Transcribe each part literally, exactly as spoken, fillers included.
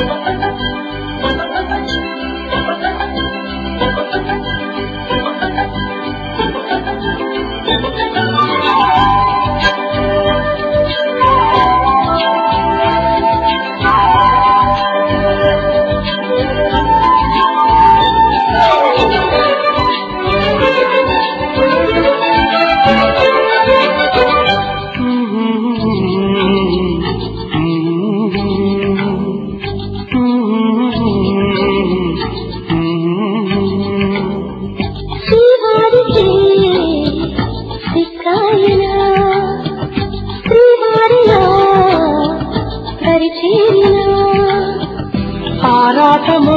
ఆరాటమో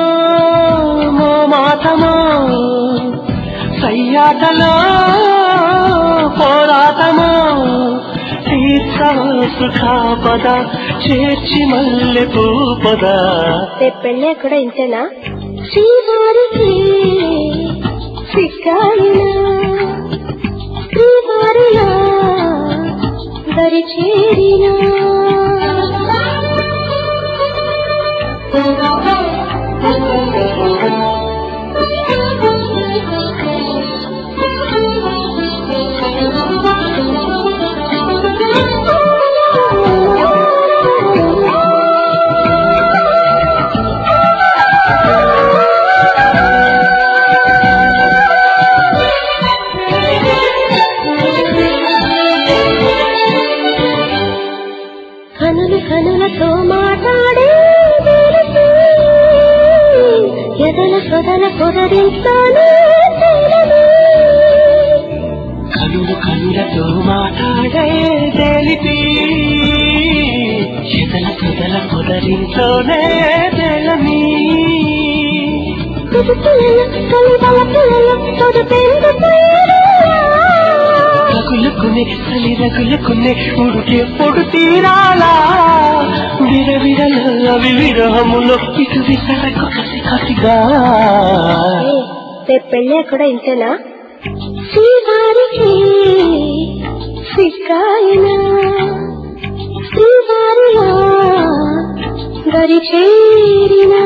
మోమాటమో సయ్యాటలో పోరాటమో తీర్చవా సుఖాపద చేర్చి మల్లె పూపద. పెళ్ళే కూడా ఇంతేనా? శ్రీవారికి సిక్కాయినా శ్రీవారిలా దరి చేరినా కనులు కనులతో మాట్లాడే ఎదల సొదల పొదరింతాను కనులు కనులతో మాట్లాడే తెలిపి ఎదల సొదల పొదరింతోనే తెలమి రగులుకునే చలి రగులుకునే ఉడికే పొడు తీరాలా విరవిరల అవి విరహములో ఇటు విసరకు కసి కసిగా. పెళ్ళే కూడా ఇంతేనా? శ్రీవారికి సిక్కాయినా శ్రీవారిలా దరి చేరినా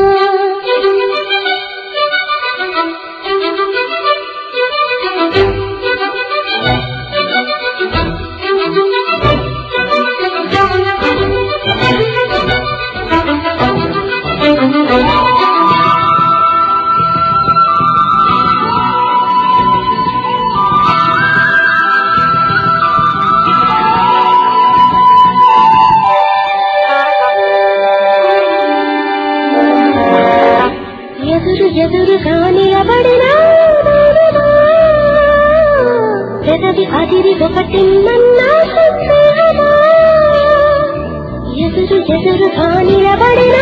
ఎదురు ఎదురుగా నిలబడినా ఎదది అదిరి ఒకటిన్నన్నా సందేహమా. ఎదురు ఎదురుగా నిలబడినా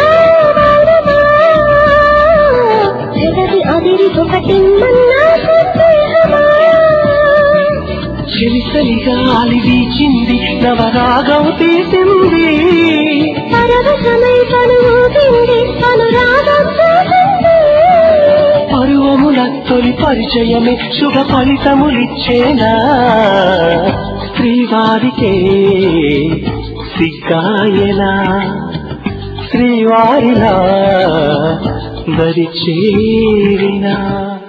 ఎదది అదిరి ఒకటిన్నన్నా సందేహమా. చెలిసలిగా అలి వీచింది నవరాగం తీసింది పరవశమై కనుమూసింది అనురాగం పరువముల తొలి పరిచయమే శుభ ఫలితములిచ్చేనా. శ్రీవారికే సిగ్గాయనా శ్రీవారిలా దరి చేరినా.